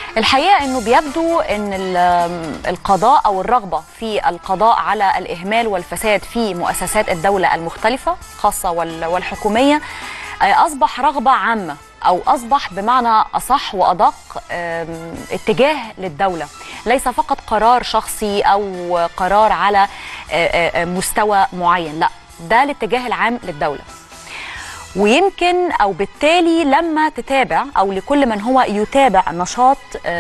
الحقيقة أنه بيبدو أن القضاء أو الرغبة في القضاء على الإهمال والفساد في مؤسسات الدولة المختلفة خاصة والحكومية أصبح رغبة عامة، أو أصبح بمعنى أصح وأدق اتجاه للدولة، ليس فقط قرار شخصي أو قرار على مستوى معين، لا، ده الاتجاه العام للدولة. ويمكن أو بالتالي لما تتابع أو لكل من هو يتابع نشاط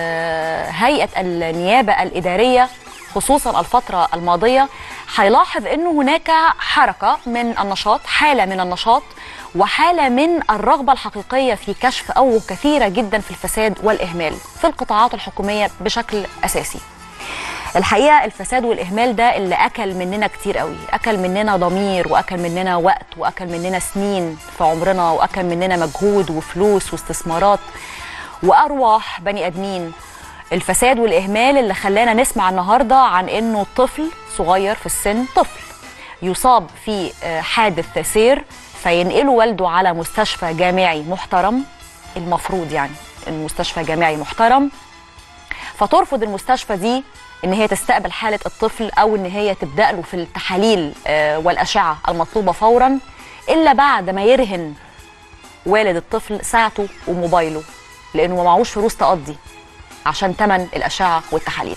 هيئة النيابة الإدارية خصوصا الفترة الماضية هيلاحظ أنه هناك حركة من النشاط، حالة من النشاط وحالة من الرغبة الحقيقية في كشف أوجه كثيرة جدا في الفساد والإهمال في القطاعات الحكومية بشكل أساسي. الحقيقة الفساد والإهمال ده اللي أكل مننا كتير قوي، أكل مننا ضمير وأكل مننا وقت وأكل مننا سنين في عمرنا وأكل مننا مجهود وفلوس واستثمارات وأرواح بني أدمين. الفساد والإهمال اللي خلانا نسمع النهاردة عن إنه طفل صغير في السن، طفل يصاب في حادث سير فينقله والده على مستشفى جامعي محترم، المفروض يعني المستشفى جامعي محترم، فترفض المستشفى دي ان هي تستقبل حالة الطفل او ان هي تبدأ له في التحاليل والأشعة المطلوبة فورا، الا بعد ما يرهن والد الطفل ساعته وموبايله لانه ما معهوش فلوس تقضي عشان ثمن الأشعة والتحاليل.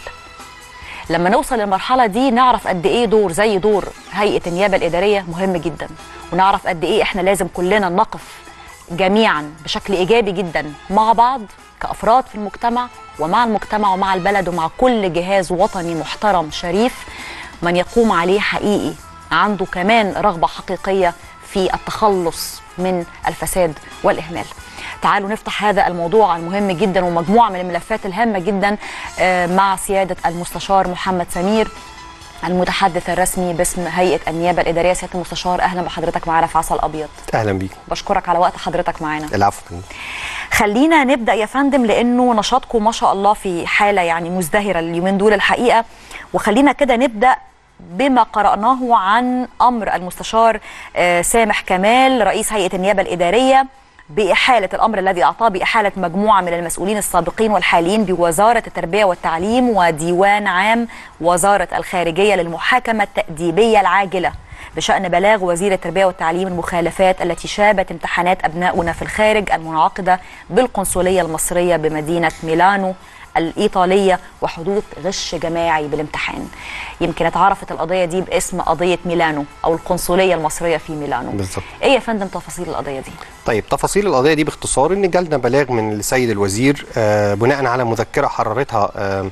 لما نوصل للمرحلة دي نعرف قد ايه دور زي دور هيئة النيابة الإدارية مهم جدا، ونعرف قد ايه احنا لازم كلنا نقف جميعا بشكل إيجابي جدا مع بعض كأفراد في المجتمع ومع المجتمع ومع البلد ومع كل جهاز وطني محترم شريف من يقوم عليه حقيقي عنده كمان رغبة حقيقية في التخلص من الفساد والإهمال. تعالوا نفتح هذا الموضوع المهم جدا ومجموعة من الملفات الهامة جدا مع سيادة المستشار محمد سمير المتحدث الرسمي باسم هيئة النيابة الإدارية. سيادة المستشار أهلا بحضرتك معانا في عسل أبيض. أهلا بيك. بشكرك على وقت حضرتك معانا. العفو. خلينا نبدأ يا فندم لأنه نشاطكم ما شاء الله في حالة يعني مزدهرة اليومين دول الحقيقة، وخلينا كده نبدأ بما قرأناه عن أمر المستشار سامح كمال رئيس هيئة النيابة الإدارية بإحالة الأمر الذي أعطاه بإحالة مجموعة من المسؤولين السابقين والحاليين بوزارة التربية والتعليم وديوان عام وزارة الخارجية للمحاكمة التأديبية العاجلة بشأن بلاغ وزير التربية والتعليم المخالفات التي شابت امتحانات أبنائنا في الخارج المنعقدة بالقنصلية المصرية بمدينة ميلانو الإيطالية وحدوث غش جماعي بالامتحان. يمكن اتعرفت القضية دي باسم قضية ميلانو أو القنصلية المصرية في ميلانو. بالظبط. إيه يا فندم تفاصيل القضية دي؟ طيب تفاصيل القضية دي باختصار إن جالنا بلاغ من السيد الوزير بناء على مذكرة حررتها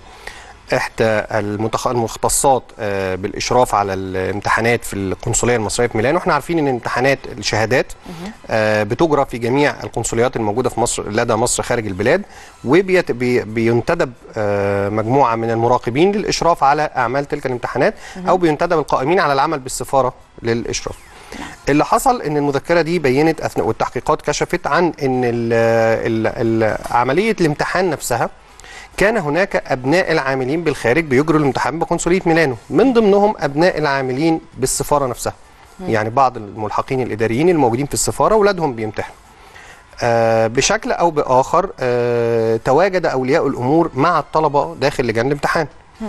إحدى المختصات بالإشراف على الامتحانات في القنصلية المصرية في ميلانو. احنا عارفين إن امتحانات الشهادات بتجرى في جميع القنصليات الموجودة في مصر لدى مصر خارج البلاد، وبينتدب مجموعة من المراقبين للإشراف على أعمال تلك الامتحانات، أو بينتدب القائمين على العمل بالسفارة للإشراف. اللي حصل ان المذكره دي بينت اثناء والتحقيقات كشفت عن ان عمليه الامتحان نفسها كان هناك أبناء العاملين بالخارج بيجروا الامتحان بقنصلية ميلانو، من ضمنهم أبناء العاملين بالسفارة نفسها. يعني بعض الملحقين الإداريين الموجودين في السفارة أولادهم بيمتحنوا. بشكل أو بآخر تواجد أولياء الأمور مع الطلبة داخل لجان الامتحان.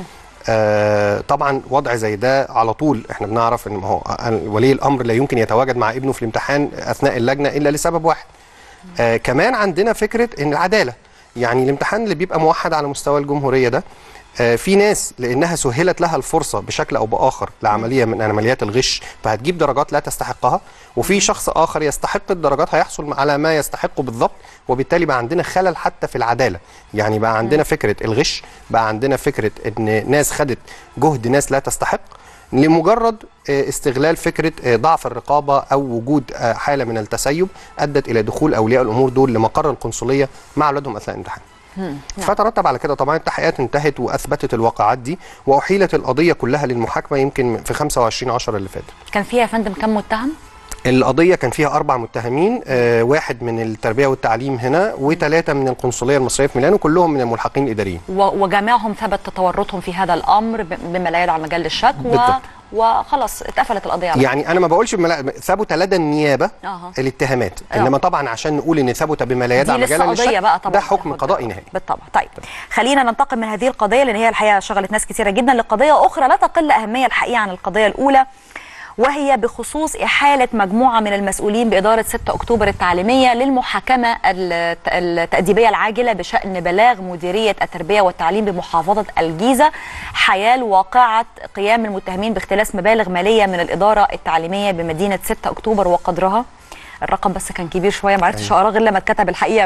طبعا وضع زي ده على طول احنا بنعرف ان هو ولي الأمر لا يمكن يتواجد مع ابنه في الامتحان أثناء اللجنة إلا لسبب واحد. كمان عندنا فكرة ان العدالة، يعني الامتحان اللي بيبقى موحد على مستوى الجمهورية ده في ناس لأنها سهلت لها الفرصة بشكل أو بآخر لعملية من عمليات الغش فهتجيب درجات لا تستحقها، وفي شخص آخر يستحق الدرجات هيحصل على ما يستحقه بالضبط، وبالتالي بقى عندنا خلل حتى في العدالة. يعني بقى عندنا فكرة الغش، بقى عندنا فكرة إن ناس خدت جهد ناس لا تستحق لمجرد استغلال فكرة ضعف الرقابة أو وجود حالة من التسيب أدت إلى دخول أولياء الأمور دول لمقر القنصلية مع أولادهم أثناء الامتحان. فترتب على كده طبعا التحقيقات انتهت وأثبتت الواقعات دي وأحيلت القضية كلها للمحاكمة يمكن في 25/10 اللي فات. كان فيها يا فندم كم متهم؟ القضية كان فيها 4 متهمين، واحد من التربية والتعليم هنا و3 من القنصلية المصرية في ميلانو، كلهم من الملحقين الإداريين. وجميعهم ثبت تورطهم في هذا الأمر بما لا يدعو على مجال الشك وخلاص اتقفلت القضيه على يعني انا ما بقولش ثبت لدى النيابه الاتهامات، انما طبعا عشان نقول ان ثبت بما لا يدع مجالا للشك ده حكم قضائي نهائي بالطبع. طيب خلينا ننتقل من هذه القضيه لان هي الحقيقه شغلت ناس كثيره جدا لقضيه اخرى لا تقل اهميه الحقيقه عن القضيه الاولى، وهي بخصوص إحالة مجموعة من المسؤولين بإدارة 6 أكتوبر التعليمية للمحاكمة التأديبية العاجلة بشأن بلاغ مديرية التربية والتعليم بمحافظة الجيزة حيال واقعة قيام المتهمين باختلاس مبالغ مالية من الإدارة التعليمية بمدينة 6 أكتوبر وقدرها، الرقم بس كان كبير شوية ما عرفتش أقراه غير لما اتكتب الحقيقة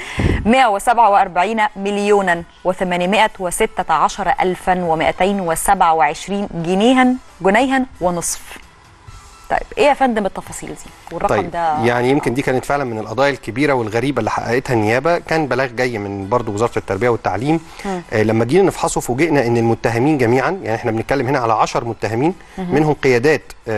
147 مليون و816 ألف و227 جنيها ونصف. طيب ايه يا فندم التفاصيل دي والرقم طيب ده؟ يعني يمكن دي كانت فعلا من القضايا الكبيره والغريبه اللي حققتها النيابه. كان بلاغ جاي من برضه وزاره التربيه والتعليم. لما جينا نفحصه فوجئنا ان المتهمين جميعا، يعني احنا بنتكلم هنا على 10 متهمين منهم قيادات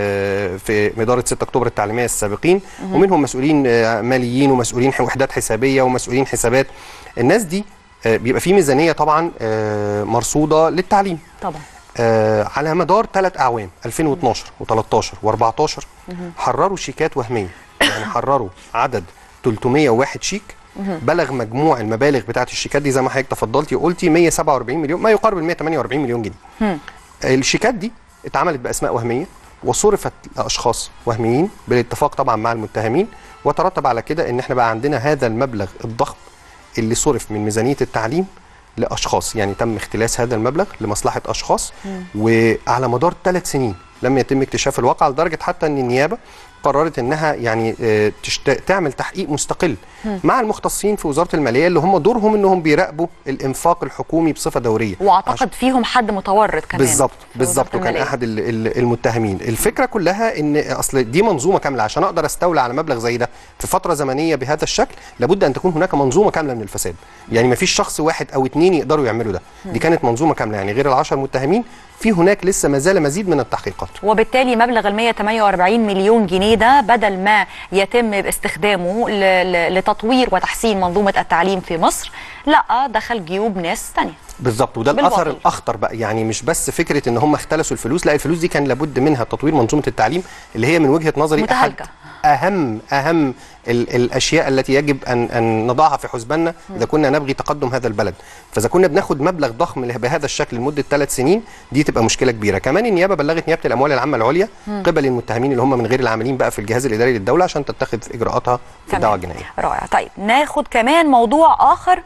في اداره 6 اكتوبر التعليميه السابقين، ومنهم مسؤولين ماليين ومسؤولين وحدات حسابيه ومسؤولين حسابات. الناس دي بيبقى في ميزانيه طبعا مرصوده للتعليم طبعا على مدار 3 أعوام 2012 و13 و14 حرروا شيكات وهميه، يعني حرروا عدد 301 شيك بلغ مجموع المبالغ بتاعه الشيكات دي زي ما حضرتك تفضلتي وقلتي 147 مليون، ما يقارب ال 148 مليون جنيه. الشيكات دي اتعملت باسماء وهميه وصرفت لاشخاص وهميين بالاتفاق طبعا مع المتهمين، وترتب على كده ان احنا بقى عندنا هذا المبلغ الضخم اللي صرف من ميزانيه التعليم لاشخاص، يعني تم اختلاس هذا المبلغ لمصلحه اشخاص وعلى مدار 3 سنين لم يتم اكتشاف الواقع، لدرجه حتى ان النيابه قررت انها يعني تعمل تحقيق مستقل مع المختصين في وزاره الماليه اللي هم دورهم انهم بيراقبوا الانفاق الحكومي بصفه دوريه، واعتقد فيهم حد متورط كمان. بالظبط وكان احد المتهمين. الفكره كلها ان اصل دي منظومه كامله، عشان اقدر استولى على مبلغ زي ده في فتره زمنيه بهذا الشكل لابد ان تكون هناك منظومه كامله من الفساد، يعني ما فيش شخص واحد او 2 يقدروا يعملوا ده. دي كانت منظومه كامله، يعني غير ال10 متهمين في هناك لسه ما زال مزيد من التحقيقات. وبالتالي مبلغ ال 148 مليون جنيه ده بدل ما يتم استخدامه لتطوير وتحسين منظومه التعليم في مصر، لا دخل جيوب ناس ثانيه. بالظبط، وده الاثر الاخطر بقى، يعني مش بس فكره ان هم اختلسوا الفلوس، لا الفلوس دي كان لابد منها تطوير منظومه التعليم اللي هي من وجهه نظري متهالكة. اهم الاشياء التي يجب ان نضعها في حسباننا اذا كنا نبغي تقدم هذا البلد. فاذا كنا بناخد مبلغ ضخم بهذا الشكل لمده 3 سنين دي تبقى مشكله كبيره. كمان النيابه بلغت نيابه الاموال العامه العليا قبل المتهمين اللي هم من غير العاملين بقى في الجهاز الاداري للدوله عشان تتخذ اجراءاتها في الدعوه الجنائيه. رائع. طيب ناخد كمان موضوع اخر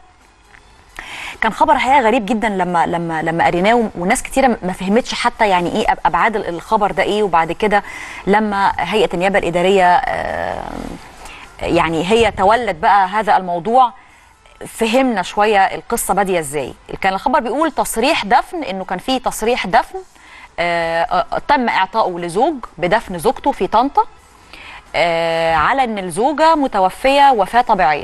كان خبر حقيقه غريب جدا لما قريناه وناس كتيره ما فهمتش حتى يعني ايه ابعاد الخبر ده ايه، وبعد كده لما هيئه النيابه الاداريه يعني هي تولت بقى هذا الموضوع فهمنا شويه القصه باديه ازاي. كان الخبر بيقول تصريح دفن، انه كان في تصريح دفن تم اعطائه لزوج بدفن زوجته في طنطا على ان الزوجه متوفيه وفاه طبيعيه،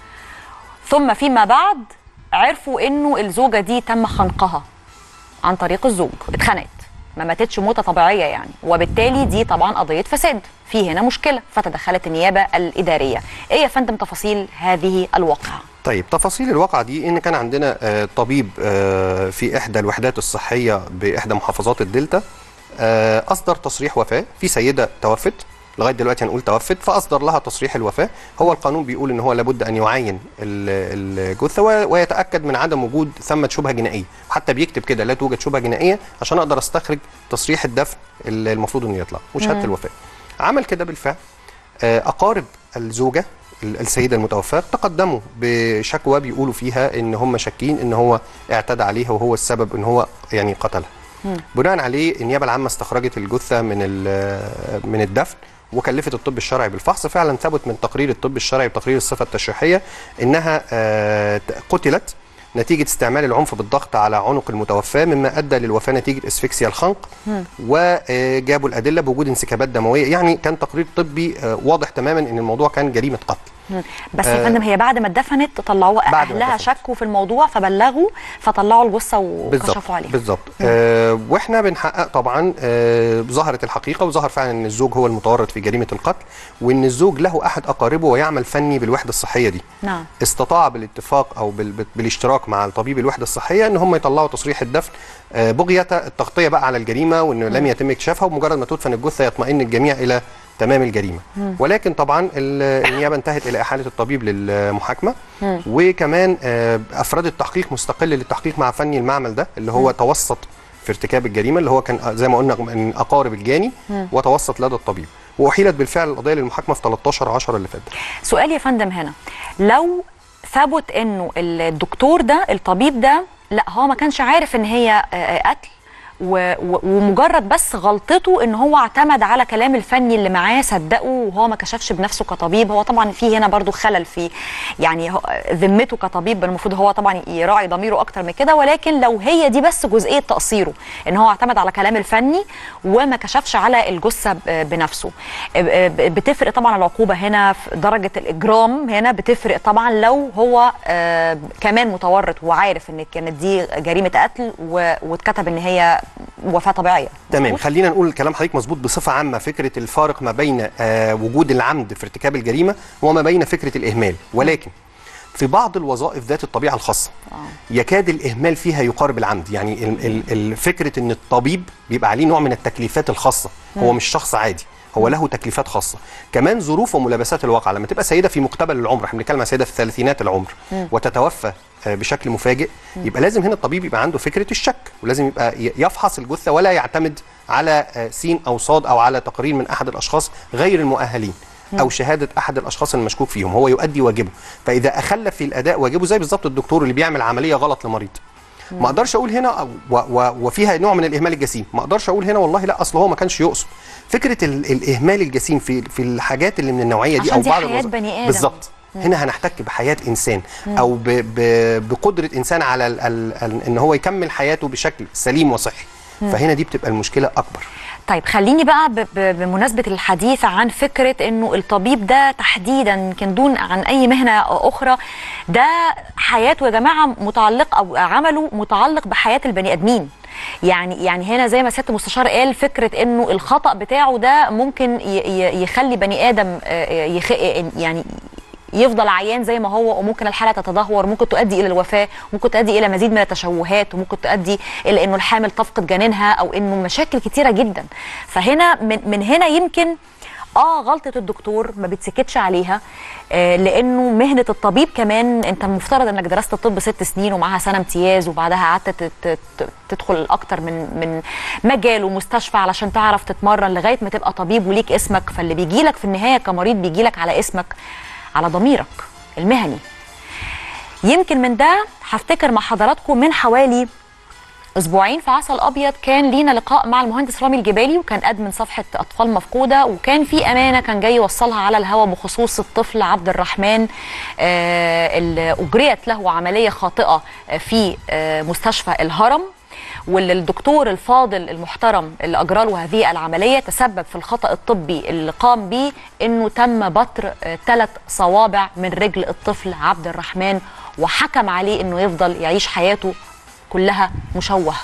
ثم فيما بعد عرفوا انه الزوجه دي تم خنقها عن طريق الزوج، اتخنقت ما ماتتش موته طبيعيه يعني، وبالتالي دي طبعا قضيه فساد، في هنا مشكله، فتدخلت النيابه الاداريه. ايه يا فندم تفاصيل هذه الواقعه؟ طيب تفاصيل الواقعه دي ان كان عندنا طبيب في احدى الوحدات الصحيه باحدى محافظات الدلتا اصدر تصريح وفاه في سيده توفت، لغايه دلوقتي هنقول توفت، فاصدر لها تصريح الوفاه. هو القانون بيقول ان هو لابد ان يعاين الجثه ويتاكد من عدم وجود ثمه شبهه جنائيه، وحتى بيكتب كده لا توجد شبهه جنائيه عشان اقدر استخرج تصريح الدفن اللي المفروض انه يطلع وشهاده الوفاه. عمل كده بالفعل. اقارب الزوجه السيده المتوفاه تقدموا بشكوى بيقولوا فيها ان هم شاكين ان هو اعتدى عليها وهو السبب ان هو يعني قتلها. بناء عليه النيابه العامه استخرجت الجثه من الدفن وكلفت الطب الشرعي بالفحص. فعلا ثبت من تقرير الطب الشرعي وتقرير الصفه التشريحيه انها قتلت نتيجه استعمال العنف بالضغط على عنق المتوفاه مما ادى للوفاه نتيجه اسفكسيا الخنق، وجابوا الادله بوجود انسكابات دمويه، يعني كان تقرير طبي واضح تماما ان الموضوع كان جريمه قتل. بس يا فندم هي بعد ما اتدفنت طلعوها، اهلها شكوا في الموضوع فبلغوا فطلعوا الجثه وكشفوا عليها. بالظبط. واحنا بنحقق طبعا ظهرت الحقيقه، وظهر فعلا ان الزوج هو المتورط في جريمه القتل، وان الزوج له احد اقاربه ويعمل فني بالوحده الصحيه دي. نعم. استطاع بالاتفاق او بالاشتراك مع الطبيب الوحده الصحيه ان هم يطلعوا تصريح الدفن بغيه التغطيه بقى على الجريمه، وانه لم يتم اكتشافها، ومجرد ما تدفن الجثه يطمئن الجميع الى تمام الجريمه. ولكن طبعا النيابه انتهت الى احاله الطبيب للمحاكمه، وكمان افردت تحقيق مستقل للتحقيق مع فني المعمل ده اللي هو توسط في ارتكاب الجريمه، اللي هو كان زي ما قلنا من اقارب الجاني، وتوسط لدى الطبيب، واحيلت بالفعل القضيه للمحاكمه في 13/10 اللي فات. سؤال يا فندم هنا، لو ثبت انه الدكتور ده الطبيب ده لا هو ما كانش عارف ان هي قتل، ومجرد بس غلطته ان هو اعتمد على كلام الفني اللي معاه صدقه وهو ما كشفش بنفسه كطبيب، هو طبعا في هنا برضو خلل في يعني ذمته كطبيب، المفروض هو طبعا يراعي ضميره اكتر من كده، ولكن لو هي دي بس جزئيه تقصيره ان هو اعتمد على كلام الفني وما كشفش على الجثه بنفسه، بتفرق طبعا العقوبه هنا في درجه الاجرام، هنا بتفرق طبعا لو هو كمان متورط وعارف ان كانت دي جريمه قتل واتكتب ان هي وفاة طبيعية. تمام. خلينا نقول كلام حضرتك مظبوط بصفة عامة، فكرة الفارق ما بين وجود العمد في ارتكاب الجريمة وما بين فكرة الإهمال، ولكن في بعض الوظائف ذات الطبيعة الخاصة يكاد الإهمال فيها يقارب العمد. يعني فكرة إن الطبيب بيبقى عليه نوع من التكليفات الخاصة، هو مش شخص عادي، هو له تكليفات خاصه، كمان ظروف وملابسات الواقع. لما تبقى سيده في مقتبل العمر، احنا بنتكلم عن سيده في ثلاثينات العمر وتتوفى بشكل مفاجئ، يبقى لازم هنا الطبيب يبقى عنده فكره الشك، ولازم يبقى يفحص الجثه ولا يعتمد على سين او صاد او على تقرير من احد الاشخاص غير المؤهلين او شهاده احد الاشخاص المشكوك فيهم، هو يؤدي واجبه. فاذا اخل في الاداء واجبه، زي بالظبط الدكتور اللي بيعمل عمليه غلط لمريض، ما اقدرش اقول هنا وفيها نوع من الاهمال الجسيم، ما اقدرش اقول هنا والله لا اصل هو ما كانش يقصد. فكره الاهمال الجسيم في الحاجات اللي من النوعيه دي، او بعض بني بالظبط، هنا هنحتك بحياه انسان او بقدره انسان على ان هو يكمل حياته بشكل سليم وصحي، فهنا دي بتبقى المشكله اكبر. طيب خليني بقى بمناسبة الحديث عن فكرة انه الطبيب ده تحديدا يمكن دون عن اي مهنة اخرى، ده حياته يا جماعة متعلق او عمله متعلق بحياة البني ادمين. يعني هنا زي ما سيادة المستشار قال، فكرة انه الخطأ بتاعه ده ممكن يخلي بني ادم يعني يفضل عيان زي ما هو، وممكن الحاله تتدهور، ممكن تؤدي الى الوفاه، ممكن تؤدي الى مزيد من التشوهات، وممكن تؤدي الى انه الحامل تفقد جنينها، او انه مشاكل كتيره جدا. فهنا من هنا يمكن غلطه الدكتور ما بتسكتش عليها، لانه مهنه الطبيب كمان انت المفترض انك درست الطب 6 سنين ومعاها سنه امتياز، وبعدها قعدت تدخل اكتر من مجال ومستشفى علشان تعرف تتمرن لغايه ما تبقى طبيب وليك اسمك. فاللي بيجي لك في النهايه كمريض بيجي لك على اسمك، على ضميرك المهني. يمكن من ده هفتكر مع حضراتكم من حوالي اسبوعين في عسل ابيض كان لينا لقاء مع المهندس رامي الجبالي، وكان ادمن صفحه اطفال مفقوده، وكان في امانه كان جاي يوصلها على الهواء بخصوص الطفل عبد الرحمن اللي اجريت له عمليه خاطئه في مستشفى الهرم، واللي الدكتور الفاضل المحترم اللي اجرى له هذه العمليه تسبب في الخطا الطبي اللي قام به، انه تم بتر 3 صوابع من رجل الطفل عبد الرحمن، وحكم عليه انه يفضل يعيش حياته كلها مشوه.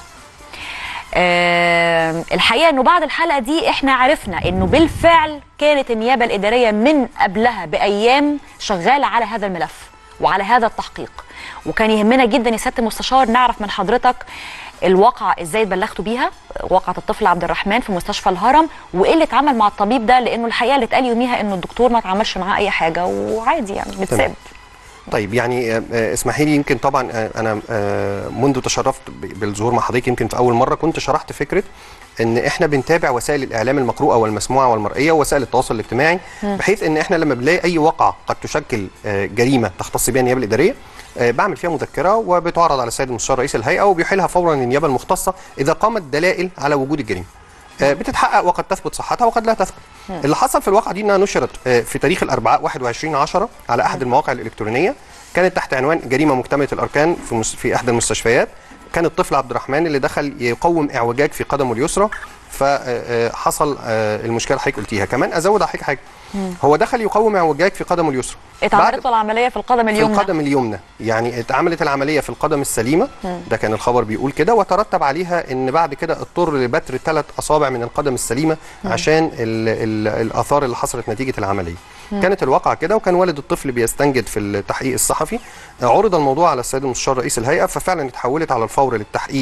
الحقيقه انه بعد الحلقه دي احنا عرفنا انه بالفعل كانت النيابه الاداريه من قبلها بايام شغاله على هذا الملف وعلى هذا التحقيق، وكان يهمنا جدا يا سياده المستشار نعرف من حضرتك الواقعه ازاي بلغتوا بيها، واقعه الطفل عبد الرحمن في مستشفى الهرم، وايه اللي اتعمل مع الطبيب ده، لانه الحقيقه اللي اتقال يوميها انه الدكتور ما اتعملش معاه اي حاجه وعادي يعني متساب. طيب يعني اسمحي لي، يمكن طبعا انا منذ تشرفت بالظهور مع حضرتك يمكن في اول مره كنت شرحت فكره ان احنا بنتابع وسائل الاعلام المقروءه والمسموعه والمرئيه ووسائل التواصل الاجتماعي، بحيث ان احنا لما بنلاقي اي واقعه قد تشكل جريمه تختص بها النيابه الاداريه بعمل فيها مذكره وبتعرض على السيد المستشار رئيس الهيئه، وبيحيلها فورا النيابه المختصه اذا قامت دلائل على وجود الجريمه. بتتحقق وقد تثبت صحتها وقد لا تثبت. اللي حصل في الواقعه دي انها نشرت في تاريخ الاربعاء 21/10 على احد المواقع الالكترونيه، كانت تحت عنوان جريمه مكتمله الاركان في احدى المستشفيات. كان الطفل عبد الرحمن اللي دخل يقوم اعوجاج في قدمه اليسرى، فحصل المشكله اللي حضرتك قلتيها. كمان ازود على حاجه، هو دخل يقوم اعوجاج في قدمه اليسرى، اتعملت له العمليه في القدم اليمنى. في القدم اليمنى، يعني اتعملت العمليه في القدم السليمه، ده كان الخبر بيقول كده، وترتب عليها ان بعد كده اضطر لبتر 3 أصابع من القدم السليمه عشان الاثار اللي حصلت نتيجه العمليه. كانت الواقعه كده، وكان والد الطفل بيستنجد في التحقيق الصحفي. عرض الموضوع على السيد المستشار رئيس الهيئه، ففعلا اتحولت على الفور للتحقيق،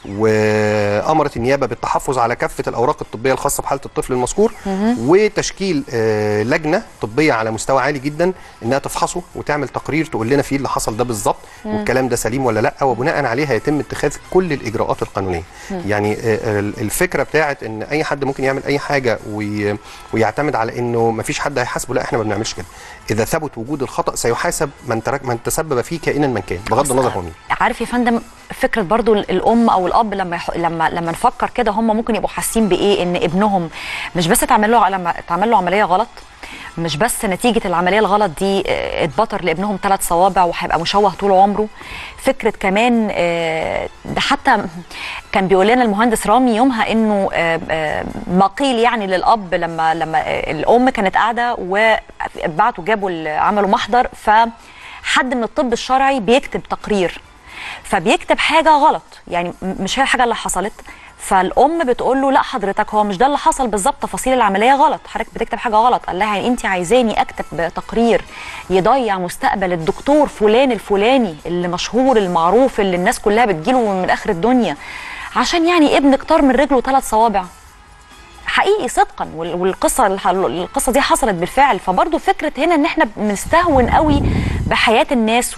وامرت النيابه بالتحفظ على كافه الاوراق الطبيه الخاصه بحاله الطفل المذكور، وتشكيل لجنه طبيه على مستوى عالي جدا انها تفحصه وتعمل تقرير تقول لنا فيه اللي حصل ده بالظبط، والكلام ده سليم ولا لا، وبناء عليه هيتم اتخاذ كل الاجراءات القانونيه. يعني الفكره بتاعت ان اي حد ممكن يعمل اي حاجه ويعتمد على انه ما فيش حد هيحاسبه، لا، احنا ما بنعملش كده. اذا ثبت وجود الخطا سيحاسب من تسبب فيه كائنا من كان، بغض النظر هو مين. عارف يا فندم، فكره برضو الام او الاب لما نفكر كده، هم ممكن يبقوا حاسين بايه؟ ان ابنهم مش بس اتعمل له عمليه غلط، مش بس نتيجه العمليه الغلط دي اتبطر لابنهم 3 صوابع وهيبقى مشوه طول عمره. فكره كمان ده حتى كان بيقول لنا المهندس رامي يومها انه ما قيل يعني للاب لما الام كانت قاعده وبعتوا جابوا عملوا محضر، فحد من الطب الشرعي بيكتب تقرير، فبيكتب حاجه غلط، يعني مش هي الحاجه اللي حصلت. فالام بتقول له لا حضرتك هو مش ده اللي حصل بالظبط، تفاصيل العمليه غلط، حضرتك بتكتب حاجه غلط. قال لها يعني انت عايزاني اكتب تقرير يضيع مستقبل الدكتور فلان الفلاني اللي مشهور المعروف اللي الناس كلها بتجيله من اخر الدنيا، عشان يعني ابنك طار من رجله 3 صوابع؟ حقيقي صدقا، القصه دي حصلت بالفعل. فبرضه فكره هنا ان احنا بنستهون قوي بحياه الناس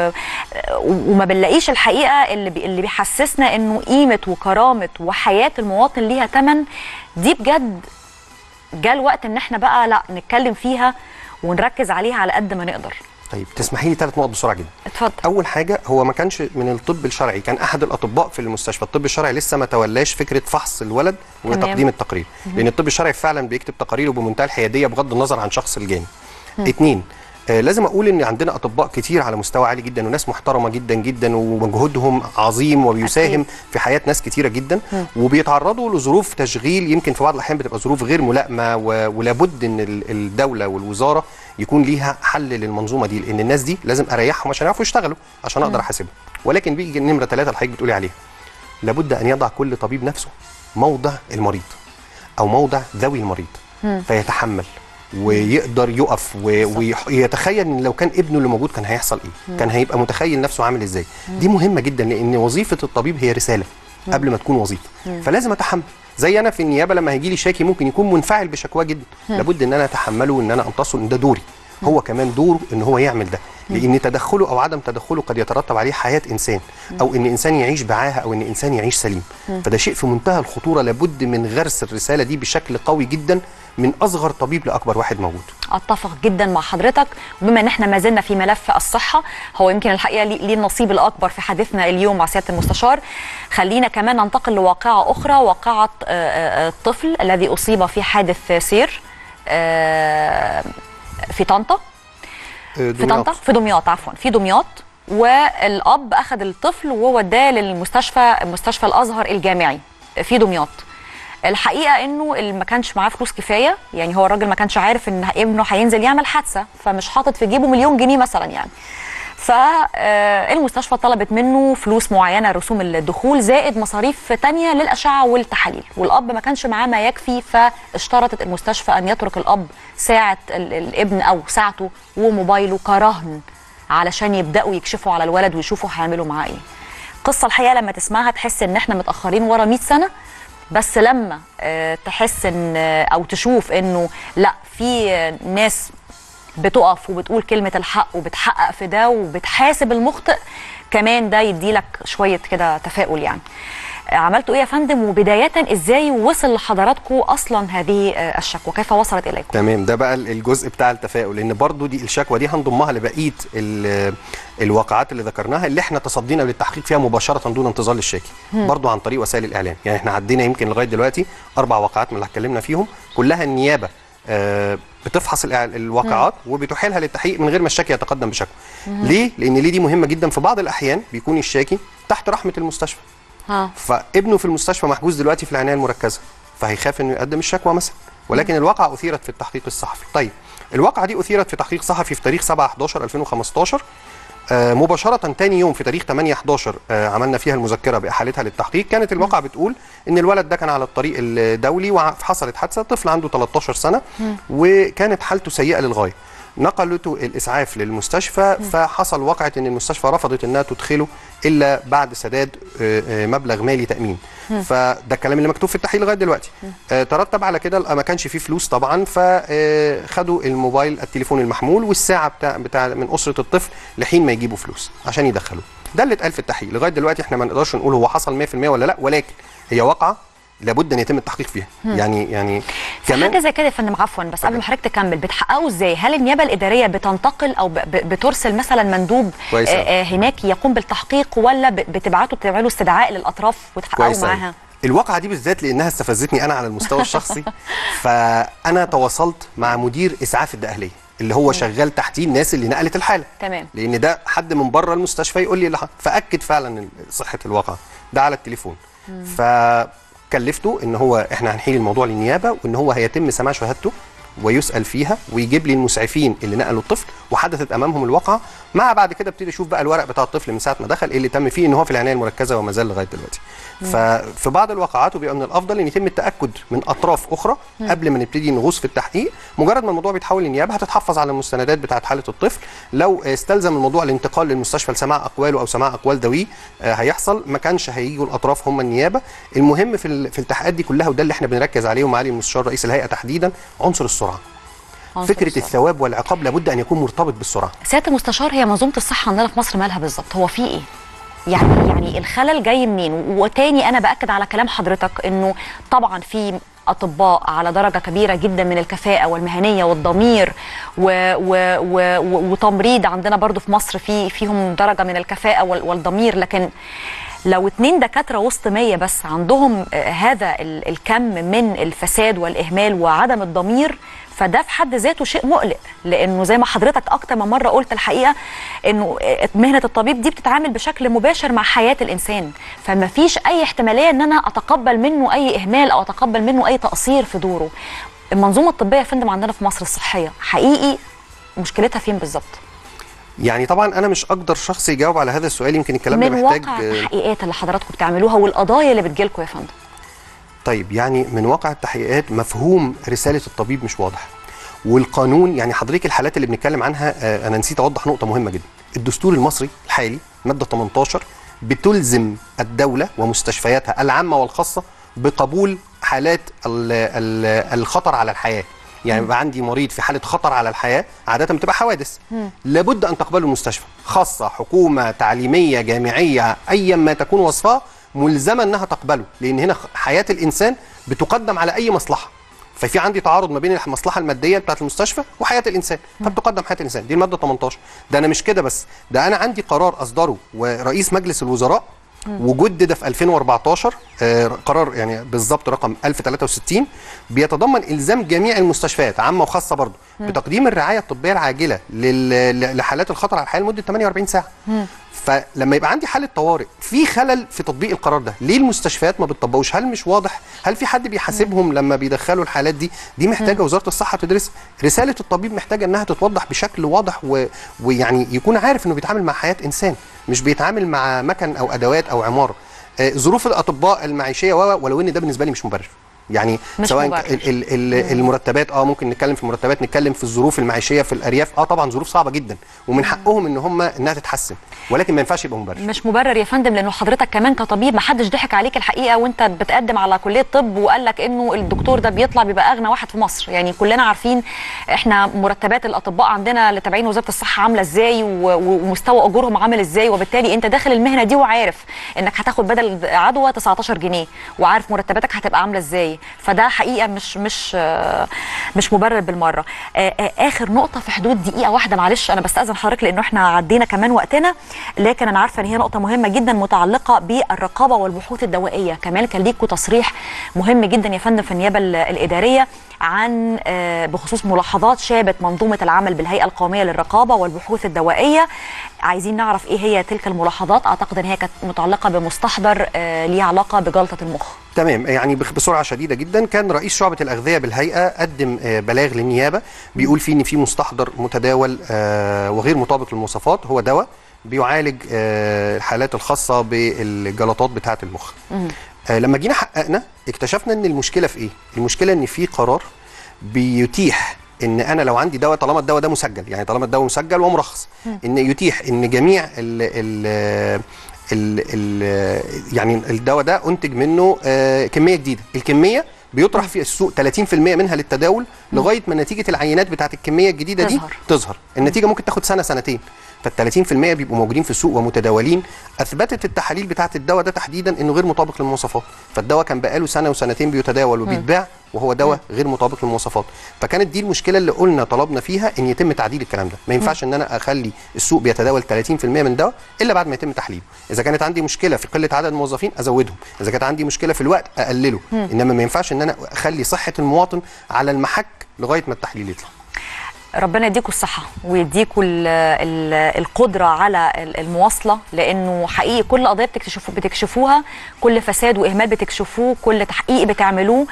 وما بنلاقيش الحقيقه اللي بيحسسنا انه قيمه وكرامه وحياه المواطن ليها ثمن. دي بجد جاء الوقت ان احنا بقى لا نتكلم فيها ونركز عليها على قد ما نقدر. طيب تسمحي لي 3 نقط بسرعه جدا. اتفضل. اول حاجه، هو ما كانش من الطب الشرعي، كان احد الاطباء في المستشفى. الطب الشرعي لسه ما تولاش فكره فحص الولد وتقديم التقرير، لان الطب الشرعي فعلا بيكتب تقاريره بمنتهى الحياديه بغض النظر عن شخص الجاني. 2، لازم اقول ان عندنا اطباء كتير على مستوى عالي جدا وناس محترمه جدا جدا ومجهودهم عظيم وبيساهم في حياه ناس كتيره جدا، وبيتعرضوا لظروف تشغيل يمكن في بعض الاحيان بتبقى ظروف غير ملائمه، ولابد ان الدوله والوزاره يكون ليها حل للمنظومه دي، لان الناس دي لازم اريحهم عشان يعرفوا يشتغلوا عشان اقدر احاسبهم. ولكن بيجي نمره 3 اللي حضرتك بتقولي عليها، لابد ان يضع كل طبيب نفسه موضع المريض او موضع ذوي المريض، فيتحمل ويقدر يقف ويتخيل ان لو كان ابنه اللي موجود كان هيحصل ايه، كان هيبقى متخيل نفسه عامل ازاي. دي مهمه جدا، لان وظيفه الطبيب هي رساله قبل ما تكون وظيفه، فلازم اتحمل. زي انا في النيابه لما هيجي لي شاكي ممكن يكون منفعل بشكواه جدا، لابد ان انا اتحمله وان انا امتصه، ان ده دوري. هو كمان دوره ان هو يعمل ده، لان تدخله او عدم تدخله قد يترتب عليه حياه انسان، او ان انسان يعيش بعاهه، او ان انسان يعيش سليم. فده شيء في منتهى الخطوره، لابد من غرس الرساله دي بشكل قوي جدا من اصغر طبيب لاكبر واحد موجود. اتفق جدا مع حضرتك. وبما ان احنا ما زلنا في ملف الصحه، هو يمكن الحقيقه ليه النصيب الاكبر في حديثنا اليوم مع سياده المستشار، خلينا كمان ننتقل لواقعه اخرى، واقعه الطفل الذي اصيب في حادث سير في طنطا، في دمياط عفوا، في دمياط. والاب اخذ الطفل ووداه مستشفى الازهر الجامعي في دمياط. الحقيقه انه اللي ما كانش معاه فلوس كفايه، يعني هو الراجل ما كانش عارف ان ابنه هينزل يعمل حادثه، فمش حاطط في جيبه مليون جنيه مثلا يعني. فالمستشفى طلبت منه فلوس معينه، رسوم الدخول زائد مصاريف تانية للاشعه والتحاليل، والاب ما كانش معاه ما يكفي، فاشترطت المستشفى ان يترك الاب ساعه الابن او ساعته وموبايله كرهن علشان يبداوا يكشفوا على الولد ويشوفوا هيعملوا معاه ايه. قصه الحقيقه لما تسمعها تحس ان احنا متاخرين ورا 100 سنه، بس لما تحس ان او تشوف انه لا، في ناس بتقف وبتقول كلمة الحق وبتحقق في ده وبتحاسب المخطئ، كمان ده يديلك شوية كده تفاؤل. يعني عملتوا ايه يا فندم، وبداية ازاي وصل لحضراتكم اصلا هذه الشكوى، كيف وصلت اليكم؟ تمام، ده بقى الجزء بتاع التفاؤل، لان برضو دي الشكوى دي هنضمها لبقيه الواقعات اللي ذكرناها اللي احنا تصدينا للتحقيق فيها مباشره دون انتظار للشاكي، برضو عن طريق وسائل الاعلام. يعني احنا عدينا يمكن لغايه دلوقتي 4 واقعات من اللي اتكلمنا فيهم، كلها النيابه بتفحص الواقعات وبتحيلها للتحقيق من غير ما الشاكي يتقدم بشكوى. ليه؟ لان دي مهمه جدا. في بعض الاحيان بيكون الشاكي تحت رحمه المستشفى، فابنه في المستشفى محجوز دلوقتي في العنايه المركزه، فهيخاف انه يقدم الشكوى مثلا. ولكن الواقعه اثيرت في التحقيق الصحفي. طيب الواقعه دي اثيرت في تحقيق صحفي في تاريخ 7/11/2015. مباشرة تاني يوم في تاريخ 8/11 عملنا فيها المذكرة بإحالتها للتحقيق. كانت الواقعة بتقول إن الولد ده كان على الطريق الدولي وحصلت حادثة، طفل عنده 13 سنة وكانت حالته سيئة للغاية. نقلته الإسعاف للمستشفى، فحصل واقعة إن المستشفى رفضت إنها تدخله إلا بعد سداد مبلغ مالي تأمين. فده الكلام اللي مكتوب في التحقيق لغاية دلوقتي. ترتب على كده ما كانش فيه فلوس طبعا، فخدوا الموبايل التليفون المحمول والساعة بتاع من أسرة الطفل لحين ما يجيبوا فلوس عشان يدخلوه. ده اللي اتقال في التحقيق. لغاية دلوقتي احنا ما نقدرش نقول هو حصل 100% ولا لا، ولكن هي واقعة لابد ان يتم التحقيق فيها. يعني كمان حاجه زي كده يا فندم، عفوا بس قبل ما حضرتك تكمل، بتحققوا ازاي؟ هل النيابه الاداريه بتنتقل او بترسل مثلا مندوب هناك يقوم بالتحقيق، ولا بتبعتوا تعملوا استدعاء للاطراف وتحققوا معاها؟ الواقعه دي بالذات لانها استفزتني انا على المستوى الشخصي. فانا تواصلت مع مدير اسعاف الدقهليه اللي هو شغال تحتيه الناس اللي نقلت الحاله، تمام، لان ده حد من بره المستشفى يقول لي فاكد فعلا صحه الواقعه ده على التليفون. كلفته ان هو احنا هنحيل الموضوع للنيابه، وان هو هيتم سماع شهادته ويسال فيها ويجيب لي المسعفين اللي نقلوا الطفل وحدثت امامهم الواقعه. مع بعد كده ابتدي اشوف بقى الورق بتاع الطفل من ساعه ما دخل ايه اللي تم فيه، ان هو في العنايه المركزه وما زال لغايه دلوقتي. ففي بعض الواقعات بيبقى من الافضل ان يتم التاكد من اطراف اخرى قبل ما نبتدي نغوص في التحقيق. مجرد ما الموضوع بيتحول للنيابه هتتحفظ على المستندات بتاعه حاله الطفل. لو استلزم الموضوع الانتقال للمستشفى لسماع اقواله او سماع اقوال ذويه هيحصل، ما كانش هيجوا الاطراف هم النيابه. المهم في التحقيقات دي كلها، وده اللي احنا بنركز عليه ومعالي المستشار رئيس الهيئه تحديدا، عنصر السرعه. فكرة الثواب والعقاب لابد أن يكون مرتبط بالسرعة. سيادة المستشار، هي منظومة الصحة عندنا في مصر مالها بالظبط؟ هو في إيه؟ يعني الخلل جاي منين؟ وتاني أنا بأكد على كلام حضرتك إنه طبعا في أطباء على درجة كبيرة جدا من الكفاءة والمهنية والضمير وتمريض عندنا برضو في مصر فيهم درجة من الكفاءة والضمير، لكن لو 2 دكاترة وسط 100 بس عندهم هذا الكم من الفساد والإهمال وعدم الضمير، فده في حد ذاته شيء مقلق. لأنه زي ما حضرتك أكتر من مرة قلت الحقيقة إنه مهنة الطبيب دي بتتعامل بشكل مباشر مع حياة الإنسان، فما فيش أي احتمالية إن أنا أتقبل منه أي إهمال أو أتقبل منه أي تقصير في دوره. المنظومة الطبية يا فندم عندنا في مصر الصحية حقيقي مشكلتها فين بالظبط؟ يعني طبعا انا مش اقدر شخص يجاوب على هذا السؤال، يمكن الكلام ده محتاج من واقع التحقيقات اللي حضراتكم بتعملوها والقضايا اللي بتجيلكم يا فندم. طيب يعني من واقع التحقيقات مفهوم رساله الطبيب مش واضح، والقانون يعني حضرتك الحالات اللي بنتكلم عنها انا نسيت اوضح نقطه مهمه جدا. الدستور المصري الحالي ماده 18 بتلزم الدوله ومستشفياتها العامه والخاصه بقبول حالات الخطر على الحياه. يعني يبقى عندي مريض في حاله خطر على الحياه، عاده بتبقى حوادث، لابد ان تقبله المستشفى، خاصه حكومه تعليميه جامعيه ايا ما تكون وصفها، ملزمه انها تقبله، لان هنا حياه الانسان بتقدم على اي مصلحه. ففي عندي تعارض ما بين المصلحه الماديه بتاعت المستشفى وحياه الانسان، فبتقدم حياه الانسان. دي الماده 18. ده انا مش كده بس، ده انا عندي قرار اصدره ورئيس مجلس الوزراء وجدد في 2014 قرار يعني بالظبط رقم 1063 بيتضمن الزام جميع المستشفيات عامه وخاصه برضه بتقديم الرعايه الطبيه العاجله لحالات الخطر على الحياه لمده 48 ساعه. فلما يبقى عندي حاله طوارئ في خلل في تطبيق القرار ده، ليه المستشفيات ما بتطبقوش؟ هل مش واضح؟ هل في حد بيحاسبهم لما بيدخلوا الحالات دي؟ دي محتاجه وزاره الصحه تدرس. رساله الطبيب محتاجه انها تتوضح بشكل واضح ويعني يكون عارف انه بيتعامل مع حياه انسان، مش بيتعامل مع مكن او ادوات او عماره. ظروف الاطباء المعيشيه ولو ان ده بالنسبه لي مش مبرر. يعني سواء المرتبات ممكن نتكلم في المرتبات، نتكلم في الظروف المعيشيه في الارياف، طبعا ظروف صعبه جدا ومن حقهم ان هم انها تتحسن، ولكن ما ينفعش يبقى مبرر. مش مبرر يا فندم، لانه حضرتك كمان كطبيب ما حدش ضحك عليك الحقيقه وانت بتقدم على كليه طب وقال لك انه الدكتور ده بيطلع بيبقى اغنى واحد في مصر. يعني كلنا عارفين احنا مرتبات الاطباء عندنا اللي تابعين وزاره الصحه عامله ازاي ومستوى اجورهم عامل ازاي، وبالتالي انت داخل المهنه دي وعارف انك هتاخد بدل عدوى 19 جنيه وعارف مرتباتك هتبقى عامله ازاي، فده حقيقه مش مبرر بالمره. اخر نقطه في حدود دقيقه واحده، معلش انا بستاذن حضرتك لانه احنا عدينا كمان وقتنا، لكن انا عارفه ان هي نقطه مهمه جدا متعلقه بالرقابه والبحوث الدوائيه. كمان كان ليكوا تصريح مهم جدا يا فندم في النيابه الاداريه عن بخصوص ملاحظات شابت منظومه العمل بالهيئه القوميه للرقابه والبحوث الدوائيه. عايزين نعرف ايه هي تلك الملاحظات. اعتقد ان هي كانت متعلقه بمستحضر ليه علاقه بجلطه المخ. تمام، يعني بسرعه شديده جدا. كان رئيس شعبه الاغذيه بالهيئه قدم بلاغ للنيابه بيقول فيه ان في مستحضر متداول وغير مطابق للمواصفات، هو دواء بيعالج الحالات الخاصه بالجلطات بتاعه المخ. لما جينا حققنا اكتشفنا ان المشكله في ايه؟ المشكله ان في قرار بيتيح ان انا لو عندي دواء، طالما الدواء ده مسجل، يعني طالما الدواء مسجل ومرخص، ان يتيح ان جميع يعني الدواء ده انتج منه كميه جديده، الكميه بيطرح في السوق 30% منها للتداول لغايه ما نتيجه العينات بتاعت الكميه الجديده دي تظهر. النتيجه ممكن تاخد سنه سنتين، فال30% بيبقوا موجودين في السوق ومتداولين. اثبتت التحاليل بتاعت الدواء ده تحديدا انه غير مطابق للمواصفات، فالدواء كان بقاله سنه وسنتين بيتداول وبيتباع وهو دواء غير مطابق للمواصفات. فكانت دي المشكله اللي قلنا طلبنا فيها ان يتم تعديل الكلام ده. ما ينفعش ان انا اخلي السوق بيتداول 30% من دواء الا بعد ما يتم تحليله. اذا كانت عندي مشكله في قله عدد الموظفين ازودهم، اذا كانت عندي مشكله في الوقت اقلله، انما ما ينفعش ان انا اخلي صحه المواطن على المحك لغايه ما التحليل يطلع. ربنا يديكوا الصحة ويديكوا القدرة على المواصلة، لأنه حقيقي كل قضية بتكشفوها، كل فساد وإهمال بتكشفوه، كل تحقيق بتعملوه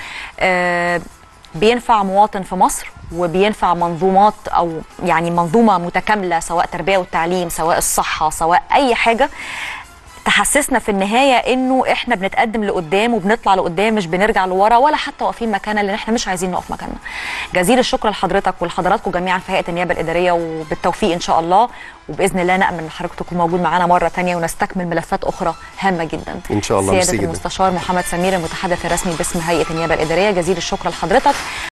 بينفع مواطن في مصر وبينفع منظومات، أو يعني منظومة متكاملة، سواء تربية والتعليم، سواء الصحة، سواء أي حاجة تحسسنا في النهايه انه احنا بنتقدم لقدام وبنطلع لقدام، مش بنرجع لورا ولا حتى واقفين مكاننا، لان احنا مش عايزين نقف مكاننا. جزيل الشكر لحضرتك ولحضراتكم جميعا في هيئه النيابه الاداريه، وبالتوفيق ان شاء الله، وباذن الله نامل ان حضرتك تكون موجود معانا مره ثانيه ونستكمل ملفات اخرى هامه جدا ان شاء الله. سياده المستشار محمد سمير، المتحدث الرسمي باسم هيئه النيابه الاداريه، جزيل الشكر لحضرتك.